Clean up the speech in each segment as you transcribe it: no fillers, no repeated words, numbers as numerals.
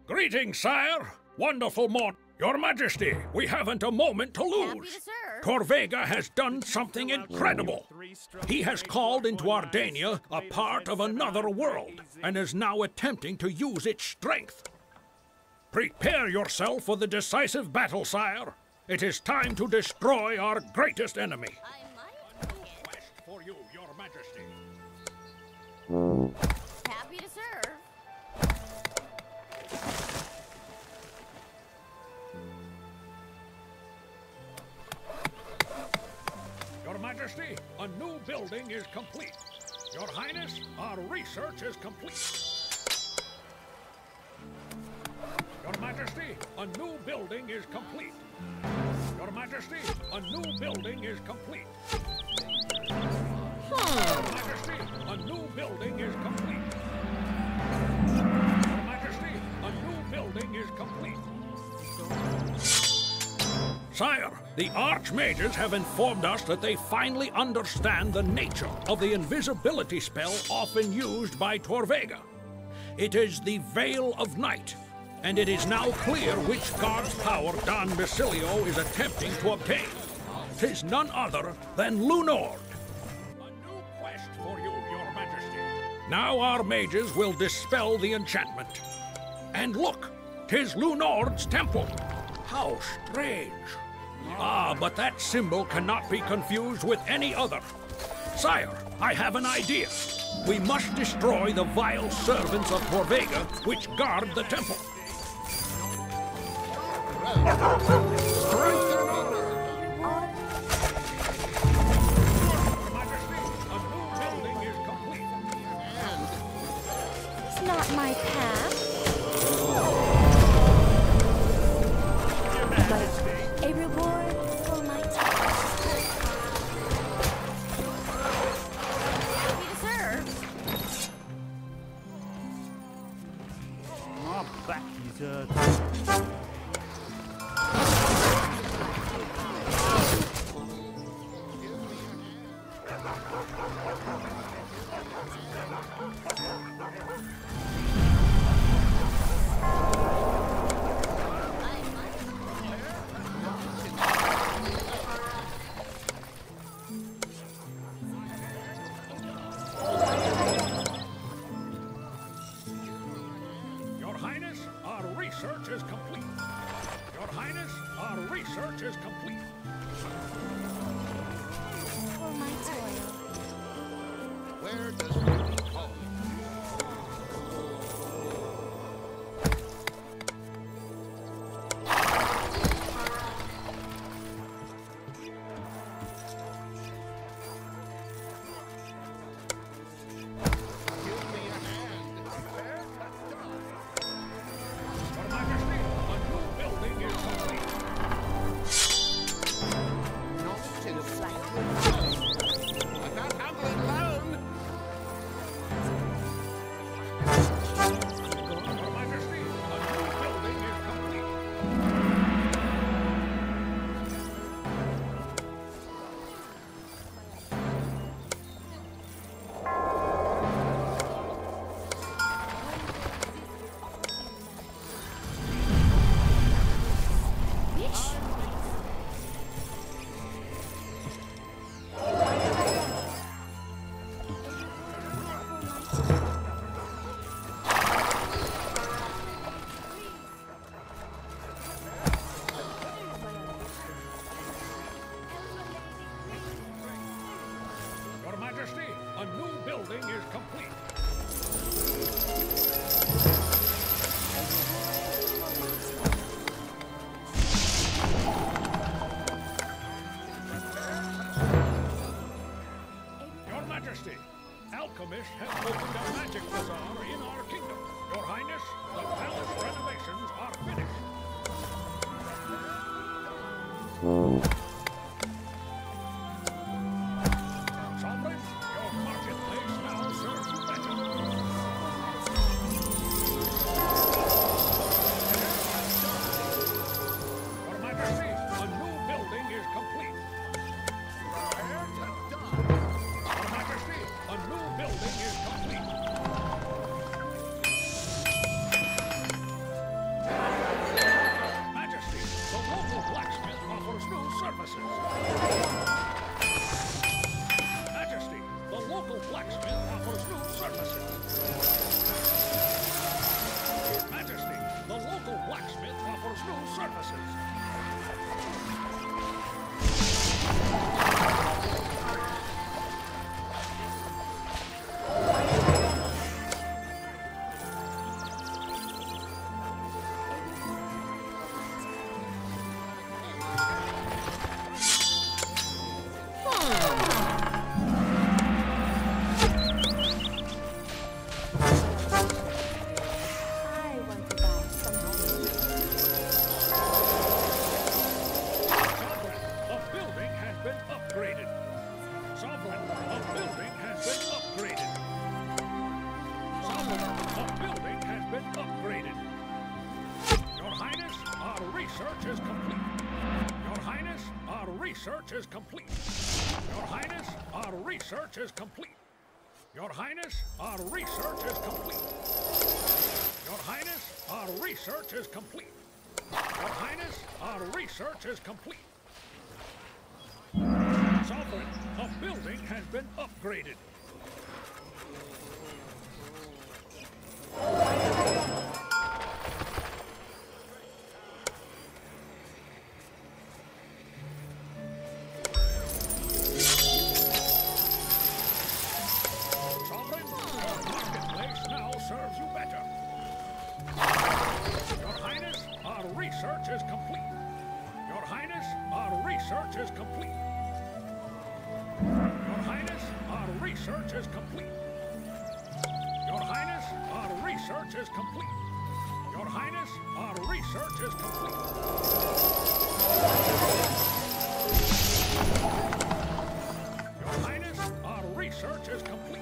Greetings, sire. Wonderful morning. Your Majesty, we haven't a moment to lose. Happy to serve. Torvega has done something incredible. He has called into Ardania a part of another world and is now attempting to use its strength. Prepare yourself for the decisive battle, sire. It is time to destroy our greatest enemy. I might be it. Quest for you, Your Majesty. Happy to serve. Your Majesty, a new building is complete. Your Highness, our research is complete. Your Majesty, a new building is complete. Your Majesty, a new building is complete. Your Majesty, a new building is complete. Your Majesty, a new building is complete. Sire, the Archmages have informed us that they finally understand the nature of the invisibility spell often used by Torvega. It is the Veil of Night, and it is now clear which god's power Don Basilio is attempting to obtain. 'Tis none other than Lunord. A new quest for you, Your Majesty. Now our mages will dispel the enchantment. And look, 'tis Lunord's temple. How strange. Ah, but that symbol cannot be confused with any other. Sire, I have an idea. We must destroy the vile servants of Torvega which guard the temple. It's not my path. But a reward for my task. Happy to serve. My back is Your Highness, our research is complete. Your Highness, our research is complete. For my toil. Where does one call? Give me a hand. Prepare to die. Your Majesty, a new building is complete. Not in sight. I can't handle it alone. Your Majesty, a new building is complete. Bitch. Your Majesty, a new building is complete. Your Majesty, alchemists have opened a magic bazaar in our kingdom. Your Highness, the palace renovations are finished. Sovereign, your marketplace now serves you better. Your Majesty, a new building is complete. Prepare to die. Your Majesty, a new building is complete. research is complete. Your Highness, our research is complete. Your Highness, our research is complete. Your Highness, our research is complete. Your Highness, our research is complete. Sovereign, a building has been upgraded. Sovereign, your marketplace now serves you better. Your Highness, our research is complete. Your Highness, our research is complete. Your Highness, our research is complete. Your Highness, our research is complete. Your Highness, our research is complete. Your Highness, our research is complete.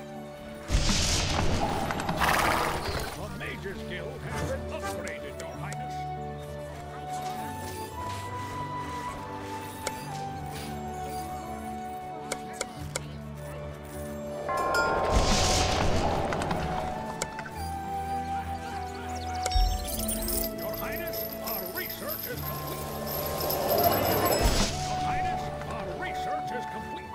The Mages Guild has been upgraded, Your Highness. Your Highness, our research is complete. Your Highness, our research is complete.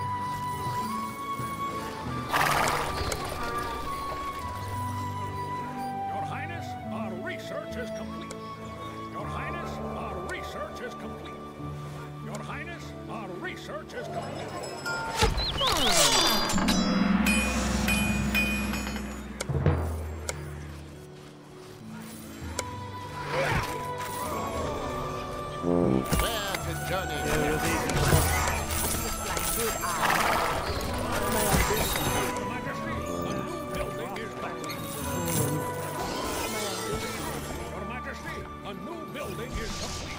Your Highness, our research is complete. Your Highness, our research is complete. Your Highness, our research is complete. Where to journey? Your Majesty, a new building is complete. Your Majesty, a new building is complete.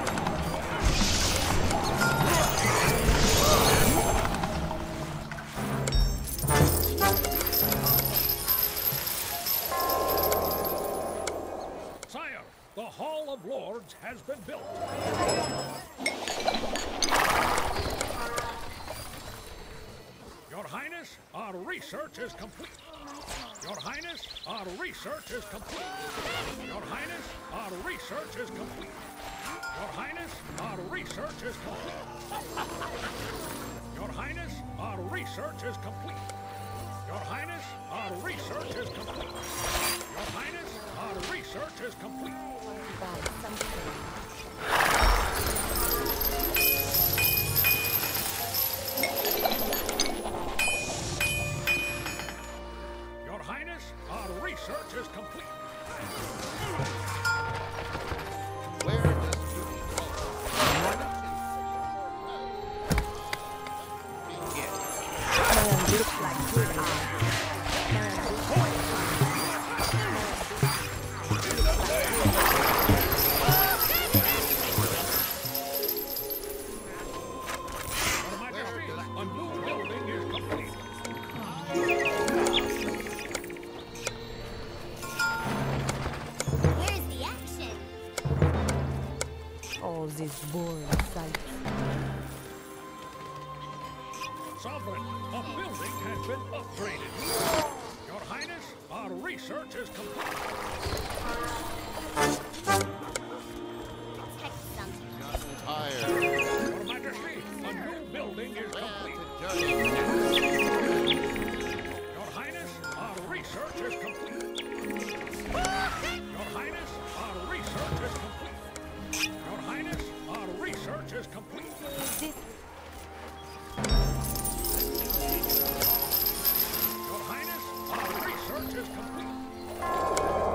Sire, the Hall of Lords has been built. Your Highness, our research is complete. Your Highness, our research is complete. Your Highness, our research is complete. Your Highness, our research is complete. Your Highness, our research is complete. Your Highness, our research is complete. Your Highness, our research is complete. Your Highness, our research is complete. Where does duty call? Begin. Looks like good Your Majesty, a new building is complete. Where's the action? all this boring sight. Sovereign, a building has been upgraded. Your Highness, our research is complete. Text something. Tired. Your Majesty, a new building is Where complete. to journey? Your Highness, our research is complete. Your Highness, our research is complete. Your Highness, our research is complete. This Your Highness, our research is complete.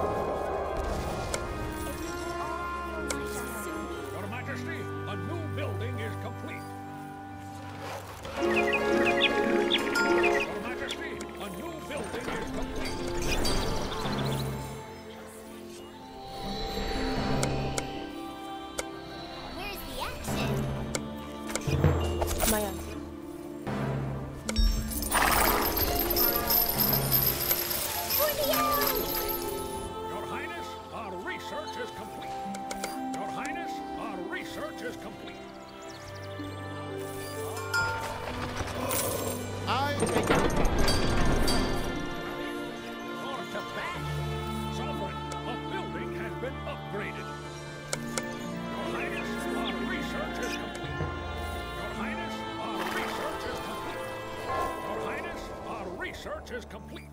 Sovereign, a building has been upgraded. Your Highness, our research is complete. Your Highness, our research is complete. Your Highness, our research is complete.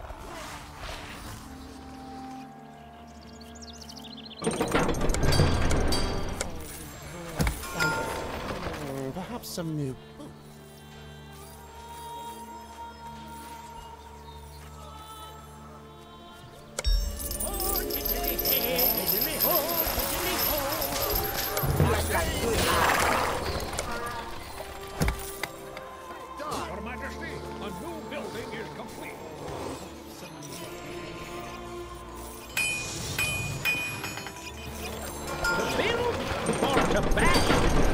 Perhaps some new. Your Majesty, a new building is complete. To build or to bash?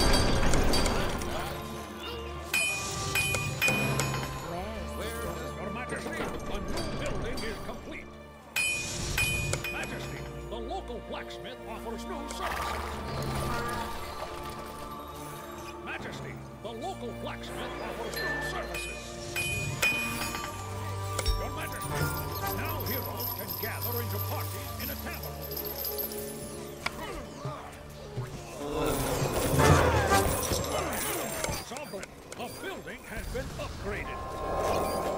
Your Majesty, a new building is complete. Majesty, the local blacksmith offers new services. Majesty, the local blacksmith offers new services. Your Majesty, now heroes can gather into parties in a tavern. Sovereign, a building has been upgraded.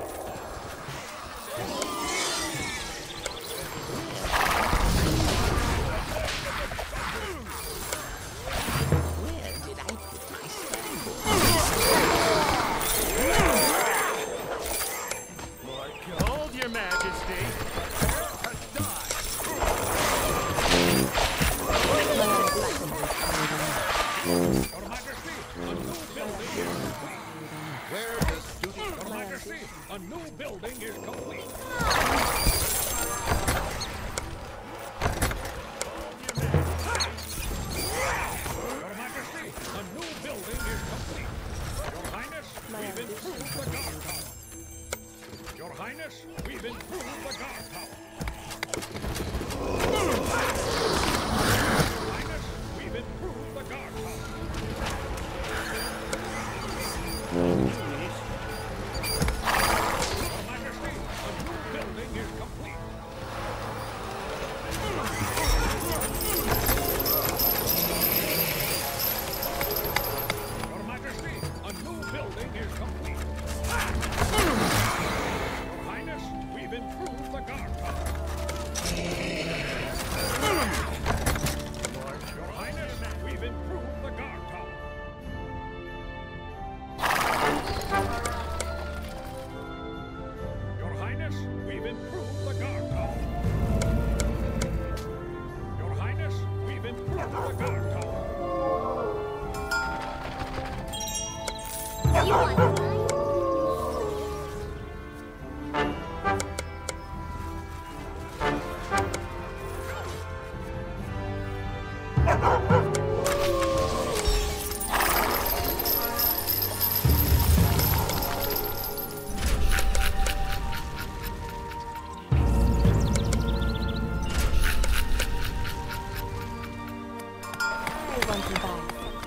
Where did I put my stand? Lord Cold, Your Majesty. Your Majesty, a new building is complete. Where does duty Your Majesty, a new building is complete. Your Majesty, a new building is complete. Your Highness, we've improved the guard tower. Your Highness, we've improved the guard tower. Your Highness, we've improved the guard tower. Your Majesty, a new building is complete. Your Majesty, a new building is complete. Your Highness, we've improved the guard tower. Your Highness, we've improved the guard tower. Your Highness, we've improved the guard tower. Your Highness, we've improved the guard tower. You want mine? I want to buy.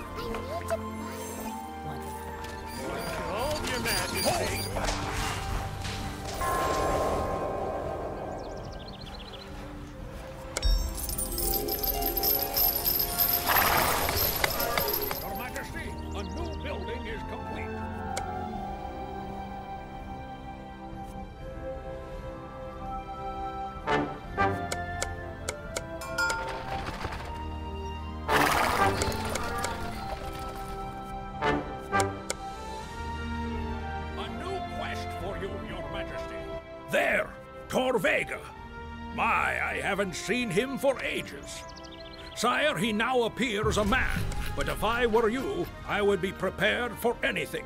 Cold, Your Majesty. Your Majesty, a new building is complete. A new quest for you, Your Majesty. There, Torvega. My, I haven't seen him for ages. Sire, he now appears a man, but if I were you, I would be prepared for anything.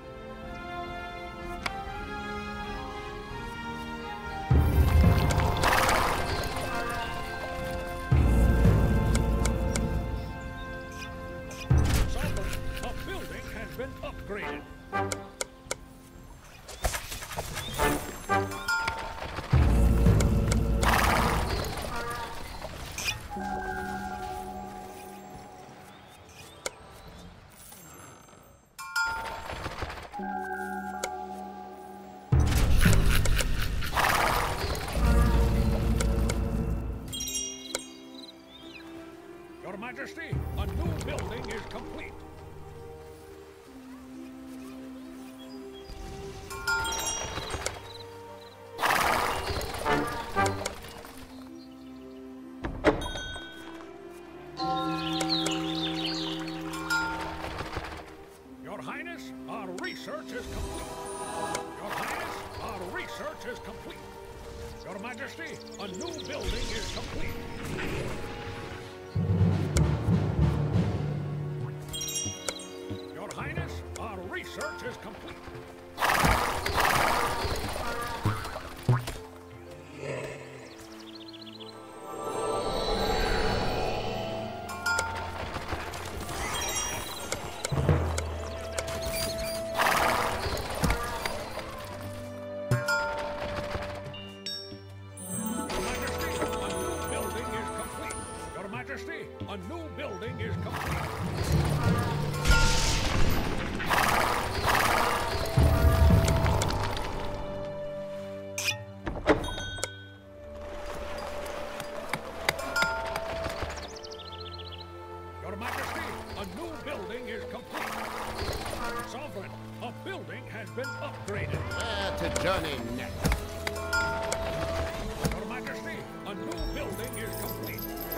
Sovereign, a building has been upgraded. Majesty, a new building is complete. Your Highness, our research is complete. Your Highness, our research is complete. Your Majesty, a new building is complete. Your Highness, our research is complete. Majesty, a new building is complete. Your Majesty, a new building is complete. Sovereign, a building has been upgraded. Where to journey next? Your Majesty, a new building is complete.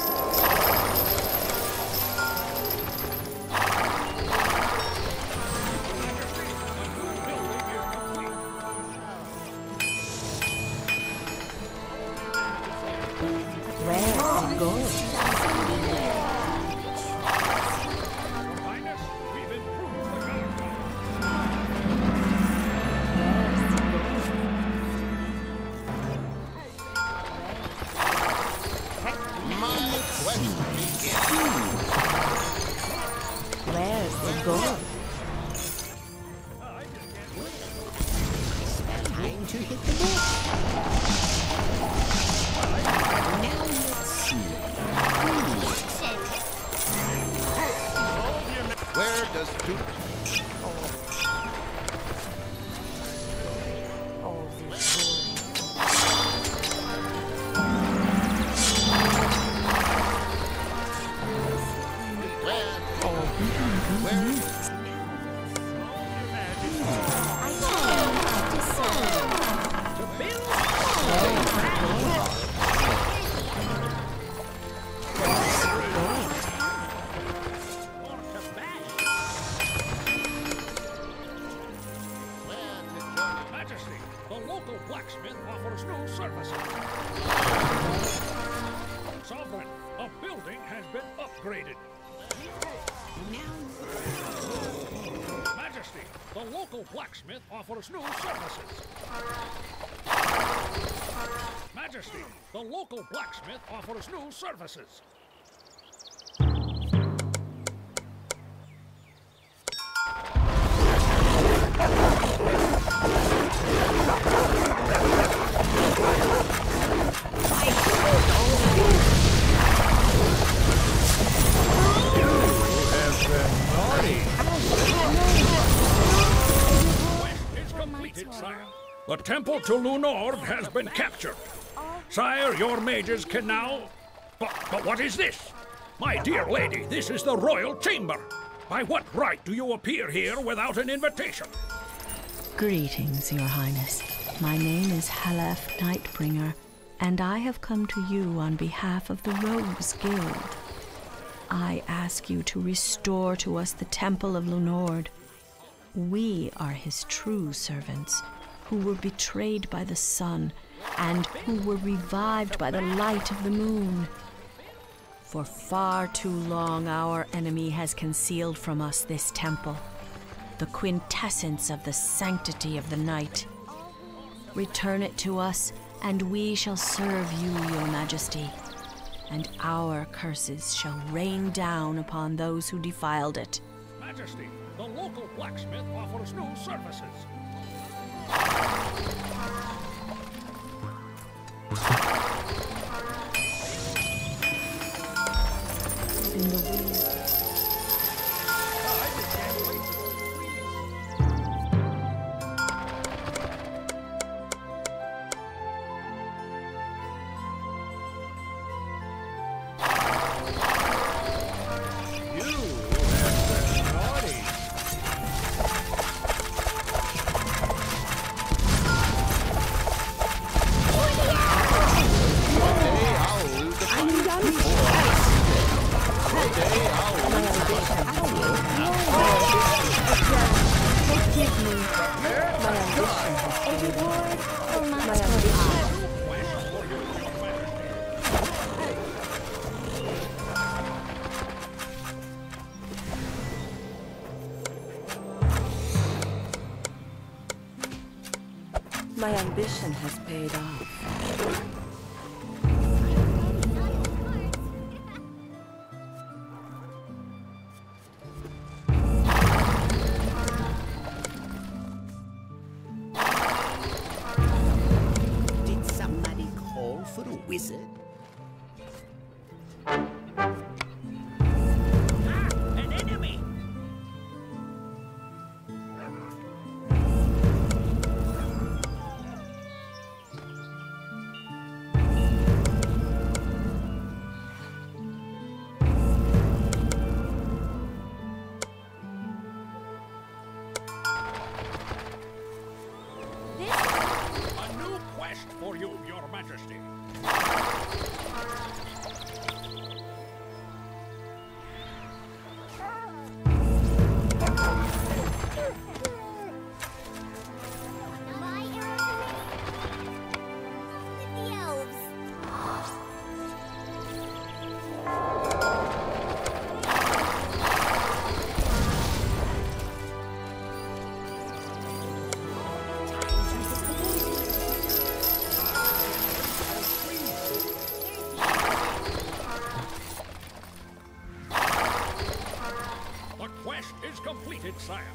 Where's the gold? Your Highness, we've improved the guard tower. My quest begins. Where's the gold? Time to hit the ball. Now let's see. Where does to All this Majesty, the local blacksmith offers new services. Sovereign, a building has been upgraded. Majesty, the local blacksmith offers new services. Majesty, the local blacksmith offers new services. Quest is completed, sire. The temple to Lunord has been captured. Sire, your mages can now... But what is this? My dear lady, this is the royal chamber. By what right do you appear here without an invitation? Greetings, Your Highness. My name is Halef Nightbringer, and I have come to you on behalf of the Rose Guild. I ask you to restore to us the Temple of Lunord. We are his true servants, who were betrayed by the sun, and who were revived by the light of the moon. For far too long our enemy has concealed from us this temple, the quintessence of the sanctity of the night. Return it to us, and we shall serve you, Your Majesty, and our curses shall rain down upon those who defiled it. Majesty, the local blacksmith offers new services. In the wind. My ambition has paid off. Did somebody call for a wizard? An enemy! A new quest for you, Your Majesty. My arrows with the elves. The quest is completed, sire.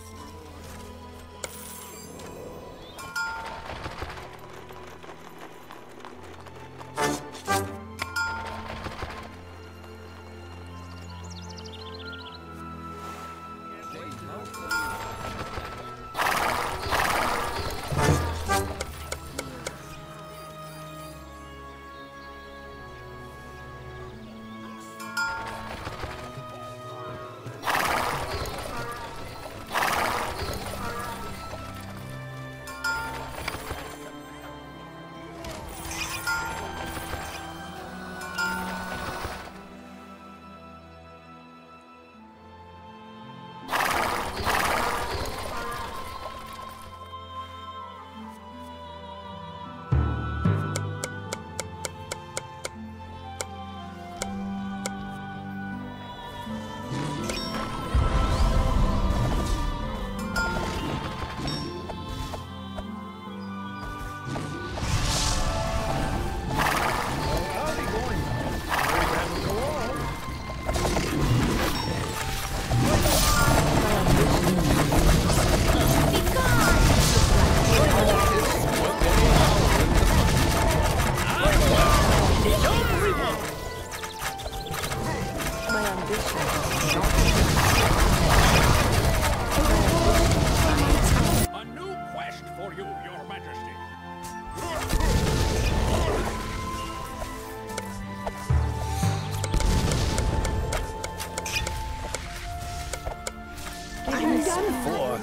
My ambition A new quest for you, Your Majesty. I'm done for.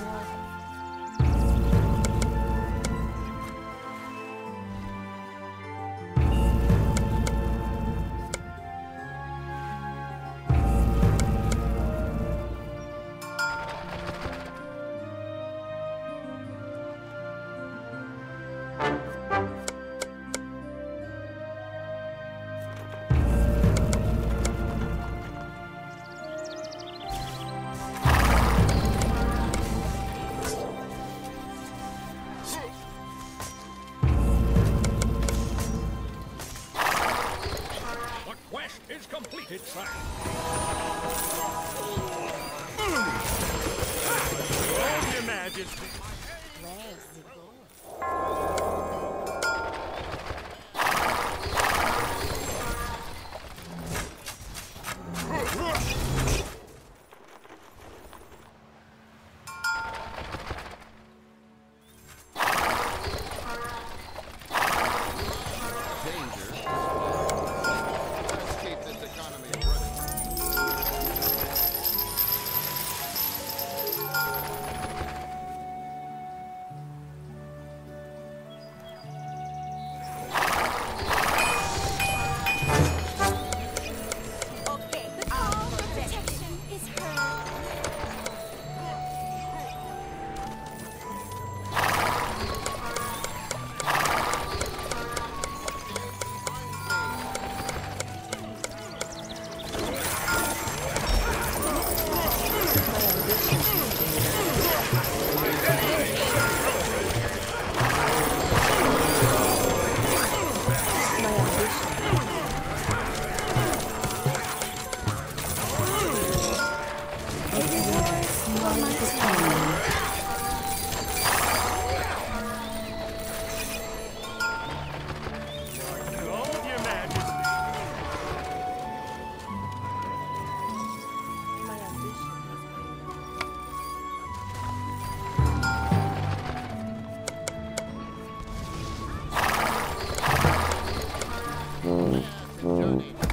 The quest is completed, sire. Hold your majesty. Where's the gold? Let's keep this economy running. Okay, the call for protection is heard. Johnny.